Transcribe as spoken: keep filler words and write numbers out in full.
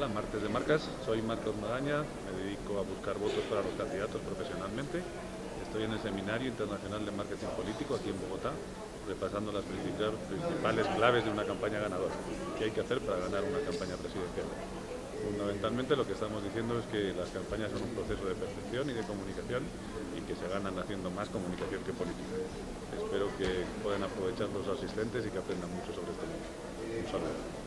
Hola, Martes de Marcas, soy Marcos Magaña, me dedico a buscar votos para los candidatos profesionalmente. Estoy en el Seminario Internacional de Marketing Político aquí en Bogotá, repasando las principales claves de una campaña ganadora. ¿Qué hay que hacer para ganar una campaña presidencial? Fundamentalmente lo que estamos diciendo es que las campañas son un proceso de percepción y de comunicación y que se ganan haciendo más comunicación que política. Espero que puedan aprovechar los asistentes y que aprendan mucho sobre este tema. Un saludo.